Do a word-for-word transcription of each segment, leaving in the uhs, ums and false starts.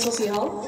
sosial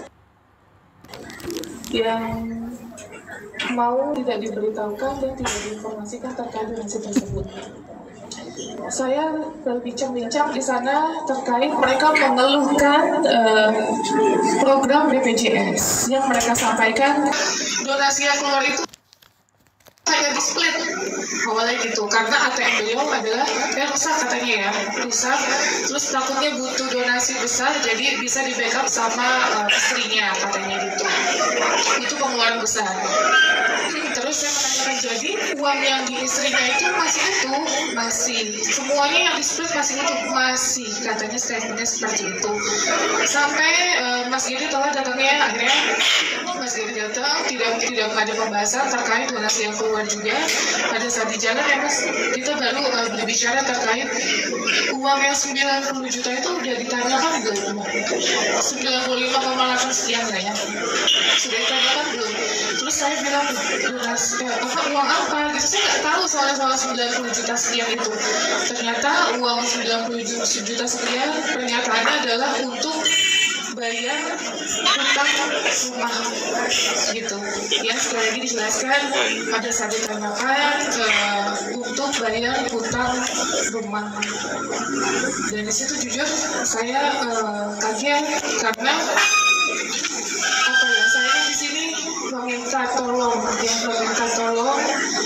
yang mau tidak diberitahukan dan tidak diinformasikan terkait donasi tersebut. Saya berbincang-bincang di sana terkait mereka mengeluhkan uh, program B P J S yang mereka sampaikan donasi yang keluar itu hanya di split awalnya gitu, karena A T M beliau adalah yang rusak katanya ya, rusak, terus takutnya butuh donasi besar jadi bisa di backup sama uh, istrinya katanya gitu, itu pengeluaran besar. Terus saya menanyakan, jadi uang yang di istrinya itu masih utuh? Masih, semuanya yang di split masih utuh? Masih, katanya statementnya seperti itu. Sampai uh, Mas Giri telah datangnya, akhirnya Mas Giri datang, tidak tidak ada pembahasan terkait donasi yang keluar juga. Pada saat di jalan ya Mas, kita baru uh, berbicara terkait uang yang sembilan puluh juta itu udah ditanyakan belum? sembilan puluh lima koma delapan sekian lah ya, sudah ditanyakan belum? Terus saya bilang, donasi, eh, apa, uang apa? Gitu, saya nggak tahu soal-soal sembilan puluh juta sekian itu. Ternyata uang sembilan puluh juta sekian pernyataannya adalah untuk bayar hutang rumah gitu ya, sekali lagi dijelaskan pada saat ditanyakan uh, untuk bayar hutang rumah. Dan disitu jujur saya uh, kaget karena apa ya, saya kan di sini meminta tolong ya, meminta tolong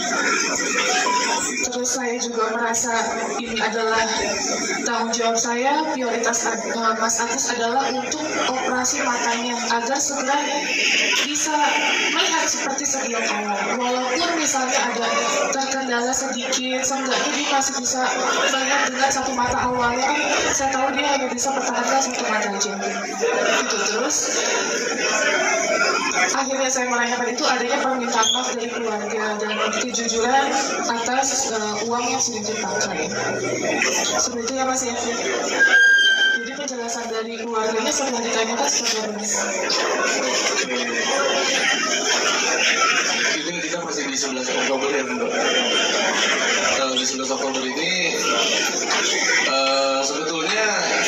terus saya juga merasa ini adalah tanggung jawab saya, prioritas uh, Mas Agus adalah untuk operasi matanya agar segera bisa melihat seperti sedia kala. Walaupun misalnya ada terkendala sedikit, seenggaknya dia masih bisa melihat dengan satu mata awalnya. Saya tahu dia hanya bisa pertahankan satu mata aja. Itu terus. Akhirnya saya menanyakan itu adanya permintaan maaf dari keluarga dan kejujuran atas uh, uang yang sudah dipakai. Seperti itu ya Mas ya. Jadi penjelasan dari keluarganya setelah ditanyakan seperti apa Mas? Ini kita masih di sebelas Oktober ya Mbak. Uh, di sebelas Oktober ini uh, sebetulnya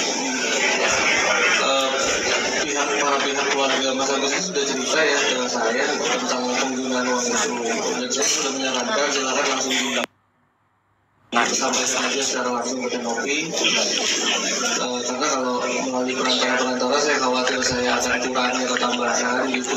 uh, pihak para pihak keluarga Mas Agus itu sudah cerita ya dengan saya tentang penggunaan uang itu, dan saya sudah menyarankan silakan langsung diundang sampai saja secara langsung ke Nopi, uh, karena kalau melalui perantara-perantara saya khawatir saya akan kurangi atau tambahkan gitu.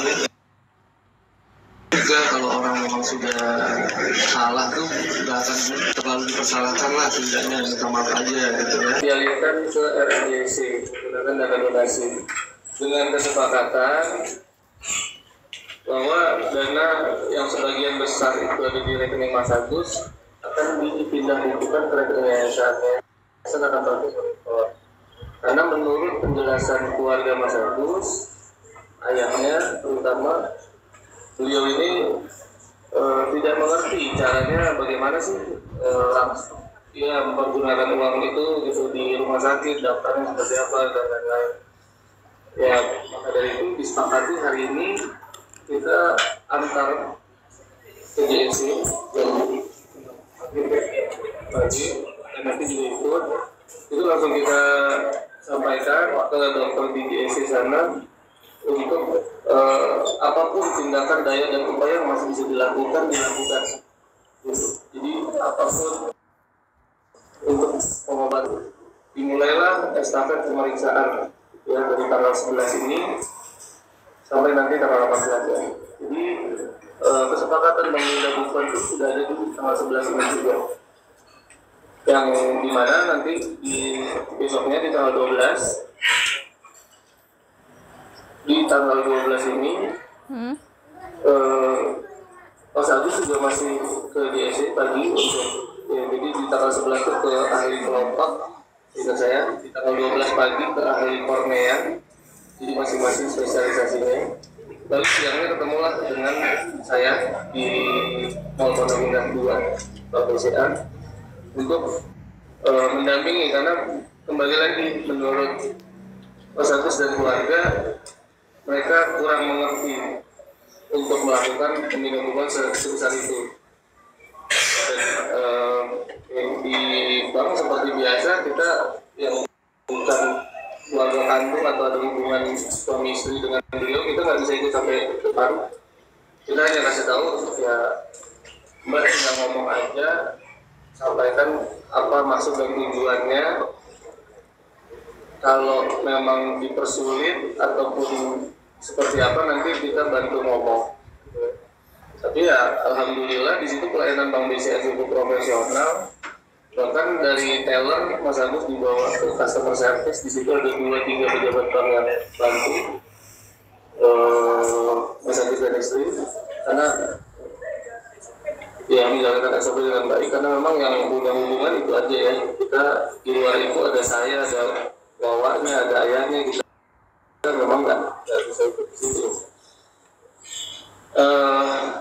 Juga kalau orang memang sudah salah tuh nggak akan terlalu dipersalahkan lah, setidaknya minta maaf aja gitu ya. Dialihkan ke R M Y C menggunakan dana donasi dengan kesepakatan bahwa dana yang sebagian besar itu ada di rekening Mas Agus akan dipindah bukukan ke rekening yayasannya. Saya akan bantu monitor. Karena menurut penjelasan keluarga Mas Agus, ayahnya terutama beliau ini e, tidak mengerti caranya bagaimana sih e, langsung dia menggunakan uang itu gitu di rumah sakit, daftarnya seperti apa dan lain-lain. Ya, maka dari itu disepakati hari ini kita antar P J S C dan bagi dan nanti juga ikut itu langsung kita sampaikan ke dokter D J S C sana untuk uh, apapun tindakan daya dan upaya yang masih bisa dilakukan dilakukan. Jadi apapun untuk pengobatan dimulailah estafet pemeriksaan ya dari tanggal sebelas ini sampai nanti tanggal delapan belas ya. Jadi uh, kesepakatan menunda bukan itu sudah ada di tanggal sebelas ini juga, yang dimana nanti di besoknya di tanggal dua belas di tanggal dua belas ini hmm. eh, Mas Agus juga masih ke D S C pagi untuk ya, jadi di tanggal sebelas itu ke ahli kelompok tidak saya di tanggal dua belas pagi ke ahli kornea, jadi masing-masing spesialisasinya. Lalu siangnya ketemulah dengan saya di Mall Pondok Indah dua B C A untuk eh, mendampingi, karena kembali lagi menurut Mas Agus dan keluarga mereka kurang mengerti untuk melakukan pembinaan sebesar itu. Dan uh, di bank seperti biasa kita yang bukan keluarga kandung atau ada hubungan suami istri dengan beliau, kita nggak bisa ikut sampai depan. Kita hanya kasih tahu ya Mbak tinggal ngomong aja, sampaikan apa maksud dan tujuannya. Kalau memang dipersulit ataupun seperti apa nanti kita bantu ngomong. Tapi ya alhamdulillah di situ pelayanan Bank B C A cukup profesional. Bahkan dari teller Mas Agus dibawa ke customer service, di situ ada dua tiga pejabat bank yang bantu uh, Mas Agus dan istri, karena ya menjalankan S O P dengan baik, karena memang yang punya hubungan itu aja ya. Kita di luar itu ada saya, ada bawahnya, ada ayahnya, kita, kita memang nggak bisa ikut di situ. Uh,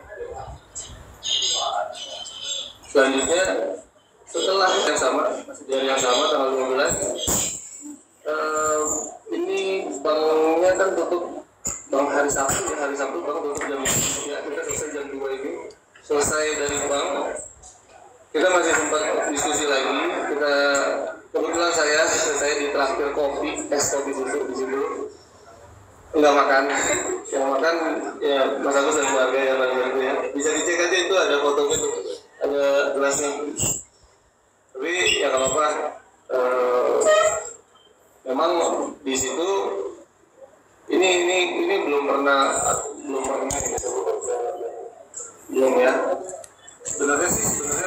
selanjutnya setelah yang sama, dari yang sama tanggal dua belas, uh, ini banknya kan tutup, bank hari Sabtu, ya hari Sabtu bank tutup jam ya kita selesai jam dua ini, selesai dari bank, kita masih sempat diskusi lagi. Kita kebetulan saya saya di traktir kopi, es kopi susu di situ, nggak makan, yang makan ya Mas Agus dan keluarga yang lagi itu ya, bisa dicek aja itu ada fotonya tuh, ada gelasnya. Tapi ya kalau apa, eh, memang di situ ini ini ini belum pernah belum pernah gitu, belum ya. Sebenarnya sih sebenarnya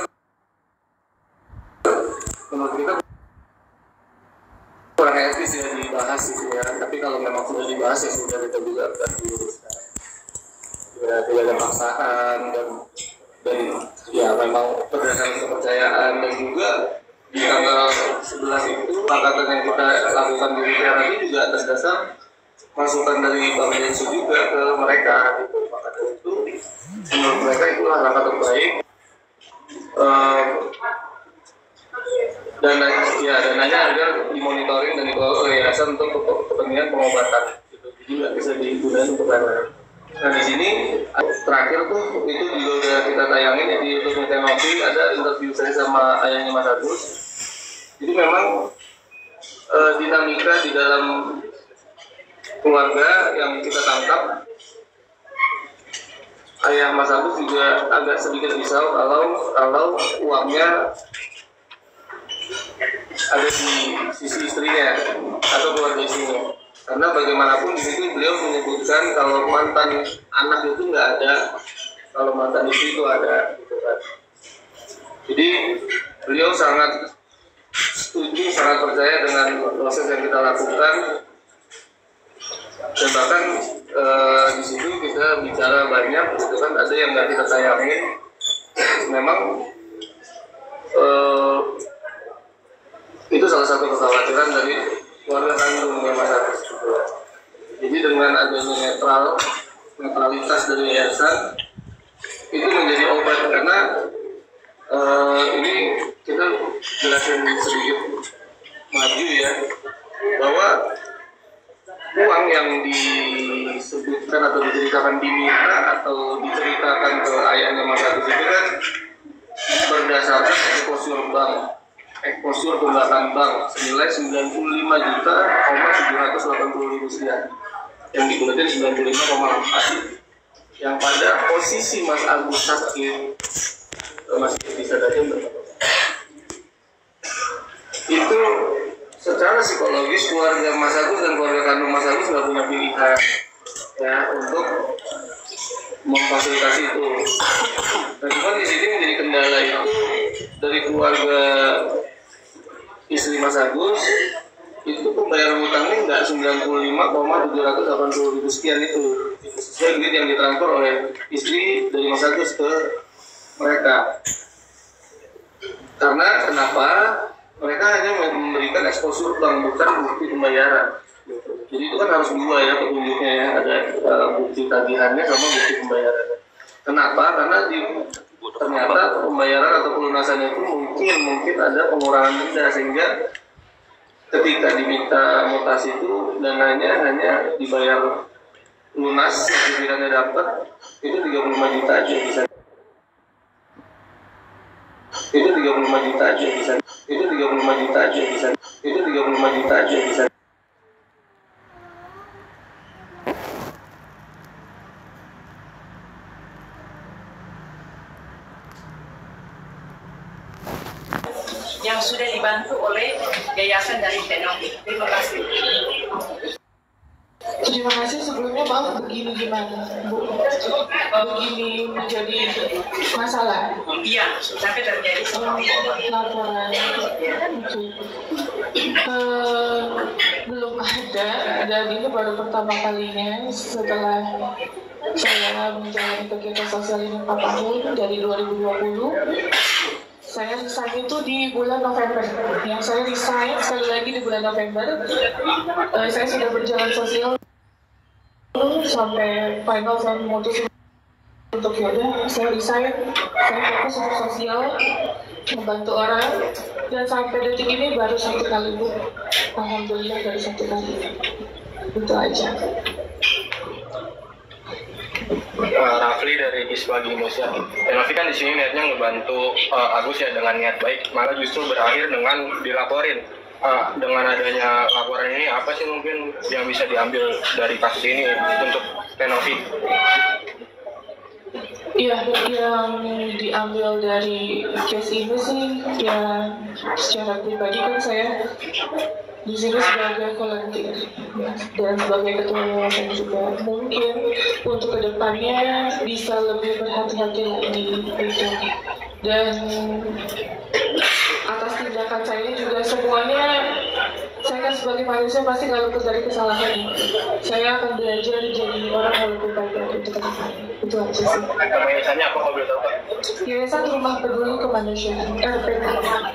menurut kita kurang etis ya dibahas gitu ya. Tapi kalau memang sudah dibahas ya sudah, kita juga akan diluruskan. Ya, tidak ada paksaan dan dan ya memang berdasarkan kepercayaan, dan juga di tanggal sebelas itu angkatan yang kita lakukan di Wikia tadi juga atas dasar masukan dari Bank Densu juga ke mereka gitu. Maka dari itu menurut mereka itulah langkah terbaik. Uh, dan ya dananya agar dimonitoring dan dikelola oleh yayasan untuk kepentingan pengobatan gitu. Jadi nggak bisa digunakan untuk lain-lain. Nah di sini terakhir tuh itu juga udah kita tayangin ya di YouTube Metenopi, ada interview saya sama ayahnya Mas Agus. Jadi memang e, dinamika di dalam keluarga yang kita tangkap, ayah Mas Agus juga agak sedikit risau kalau kalau uangnya ada di sisi istrinya atau keluarga istrinya. Karena bagaimanapun di situ beliau menyebutkan kalau mantan anak itu nggak ada, kalau mantan istri itu ada, gitu kan. Jadi beliau sangat setuju, sangat percaya dengan proses yang kita lakukan, dan bahkan e, di situ kita bicara banyak, gitu kan. Ada yang nggak kita tayangin, memang e, itu salah satu kekhawatiran dari keluarga kandungnya Mas Agus. Jadi dengan adanya netral, netralitas dari yayasan itu menjadi obat, karena uh, ini kita jelasin sedikit maju ya, bahwa uang yang disebutkan atau diceritakan diminta atau diceritakan ke ayahnya Mas Agus itu kan berdasarkan eksposur bank. Eksposur tunggakan bank senilai sembilan puluh lima juta tujuh ratus delapan puluh ribu sekian, yang dibuletin sembilan puluh lima koma empat, yang pada posisi Mas Agus sakit masih bisa tadi itu secara psikologis keluarga Mas Agus dan keluarga kandung Mas Agus nggak punya pilihan ya untuk memfasilitasi itu. Nah cuma di sini menjadi kendala itu dari keluarga istri Mas Agus itu pembayaran utangnya nggak sembilan puluh lima koma tujuh ratus delapan puluh ribu sekian itu, sesuai duit yang ditransfer oleh istri dari Mas Agus ke mereka. Karena kenapa? Mereka hanya memberikan eksposur bank, bukan bukti pembayaran. Jadi itu kan harus dua ya petunjuknya ya, ada uh, bukti tagihannya sama bukti pembayarannya. Kenapa? Karena di ternyata pembayaran atau pelunasannya itu mungkin mungkin ada pengurangan denda, sehingga ketika diminta mutasi itu dananya hanya dibayar lunas, sertifikatnya dapat itu tiga puluh lima juta aja bisa. Itu tiga puluh lima juta aja bisa. Itu tiga puluh lima juta aja bisa. Itu tiga puluh lima juta aja bisa. yang sudah dibantu oleh yayasan dari Teknologi. Terima kasih. Terima kasih. Sebelumnya Bang, begini gimana Bu? Begini menjadi masalah? Iya, sampai terjadi seperti itu. Laporan uh, belum ada, dan ini baru pertama kalinya setelah saya menjalani kegiatan sosial ini empat tahun dari dua ribu dua puluh. Saya resign itu di bulan November. Yang saya resign sekali lagi di bulan November. Uh, saya sudah berjalan sosial sampai final, saya memutuskan untuk yaudah saya resign, saya fokus untuk sosial, membantu orang, dan sampai detik ini baru satu kali Bu. Alhamdulillah baru satu kali. Itu aja. Uh, Rafli dari Iswagi Indonesia. Rafli kan di sini niatnya ngebantu uh, Agus ya dengan niat baik, malah justru berakhir dengan dilaporin. Uh, dengan adanya laporan ini, apa sih mungkin yang bisa diambil dari kasus ini untuk Renovi? Iya, yang diambil dari case ini sih, ya secara pribadi kan saya di sini sebagai volunteer dan sebagai ketua yayasan juga, mungkin untuk kedepannya bisa lebih berhati-hati lagi gitu. Dan atas tindakan saya ini juga semuanya, saya kan sebagai manusia pasti nggak luput dari kesalahan. Saya akan belajar jadi orang yang lebih baik untuk kedepannya. Itu aja sih. Yayasannya apa kalau boleh tahu Pak? Yayasan Rumah Peduli Kemanusiaan R P K.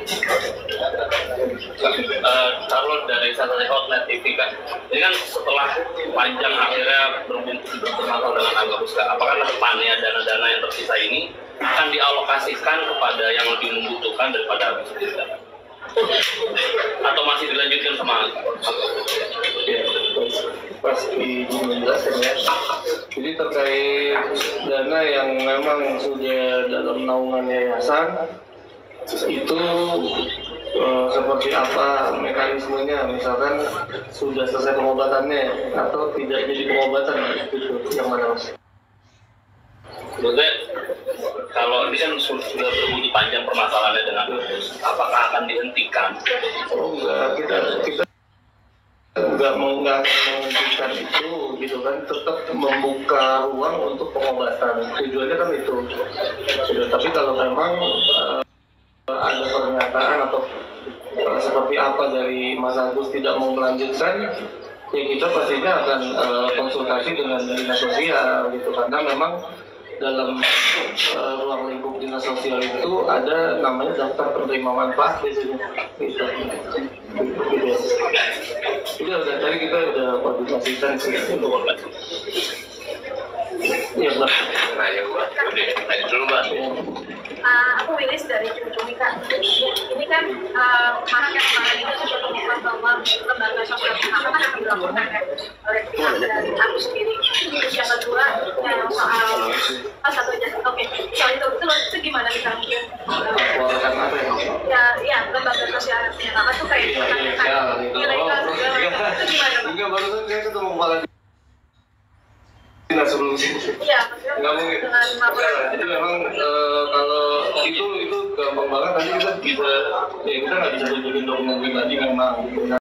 Uh, kalau dari Saturday Outlet T V kan, ini kan setelah panjang akhirnya bermasalah dengan Agus, apakah depannya dana-dana yang tersisa ini akan dialokasikan kepada yang lebih membutuhkan daripada Agus sendiri kan? Atau masih dilanjutkan sama Ya, pasti menjelaskan ya. Jadi terkait dana yang memang sudah dalam naungan yayasan itu uh, seperti apa mekanismenya, misalkan sudah selesai pengobatannya atau tidak jadi pengobatan, itu yang mana Mas? Maksudnya kalau ini kan sudah berbunyi panjang permasalahannya dengan apakah akan dihentikan? Oh enggak, kita kita enggak mau nggak menghentikan itu gitu kan, tetap membuka ruang untuk pengobatan, tujuannya kan itu sudah. Tapi kalau memang uh, ada pernyataan atau uh, seperti apa dari Mas Agus tidak mau melanjutkan, ya kita pastinya akan uh, konsultasi dengan dinas sosial gitu, karena memang dalam uh, ruang lingkup dinas sosial itu ada namanya daftar penerima manfaat di sini. Gitu. Gitu. Jadi udah tadi kita udah koordinasikan sih untuk ya benar. Nah ya gua udah tanya dulu Mbak. Uh, aku Wilis dari Cumika. Ini kan uh, kemarin yang kemarin itu sudah mengatakan bahwa lembaga sosial pertama kan akan dilaporkan kan oleh pihak dari aku sendiri. Terus yang kedua yang soal oh, satu aja. Oke, okay. Soal itu itu, itu gimana kita mungkin? Laporan apa ya? Ya, ya lembaga sosial pertama tuh kayak Iya, ilegal segala macam. Itu gimana? Enggak, barusan saya ketemu kepala dinas sebelum sini. Iya, maksudnya Nggak mungkin. dengan laporan. Jadi memang uh, kalau itu itu gampang banget, nanti kita bisa ya kita nggak bisa tunjukin dokumen pribadi memang.